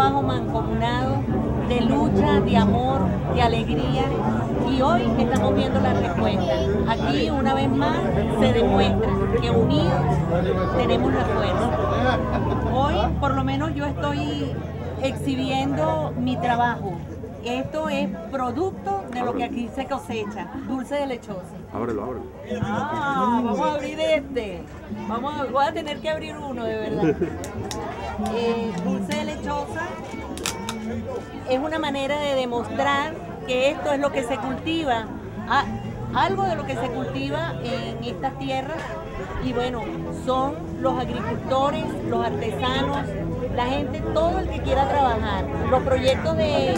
trabajo mancomunado, de lucha, de amor, de alegría, y hoy estamos viendo la respuesta. Aquí una vez más se demuestra que unidos tenemos la fuerza. Hoy por lo menos yo estoy exhibiendo mi trabajo. Esto es producto de lo que aquí se cosecha, dulce de lechosa. Ábrelo. Vamos a abrir este. Voy a tener que abrir uno, de verdad. Dulce de lechosa es una manera de demostrar que esto es lo que se cultiva, algo de lo que se cultiva en estas tierras, y bueno, son los agricultores, los artesanos, la gente, todo el que quiera trabajar. Los proyectos de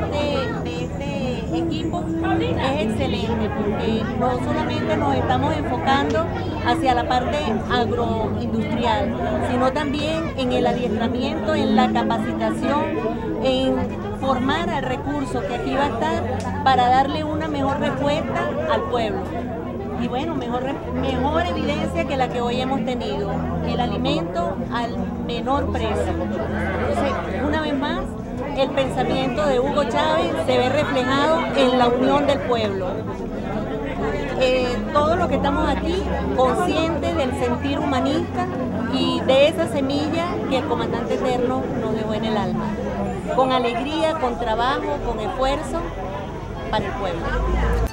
este equipo es excelente porque no solamente nos estamos enfocando hacia la parte agroindustrial, sino también en el adiestramiento, en la capacitación, en formar al recurso que aquí va a estar para darle una mejor respuesta al pueblo. Y bueno, mejor evidencia que la que hoy hemos tenido, el alimento al menor precio. Entonces, una vez más, el pensamiento de Hugo Chávez se ve reflejado en la unión del pueblo. Todos los que estamos aquí, conscientes del sentir humanista y de esa semilla que el comandante eterno nos dejó en el alma. Con alegría, con trabajo, con esfuerzo para el pueblo.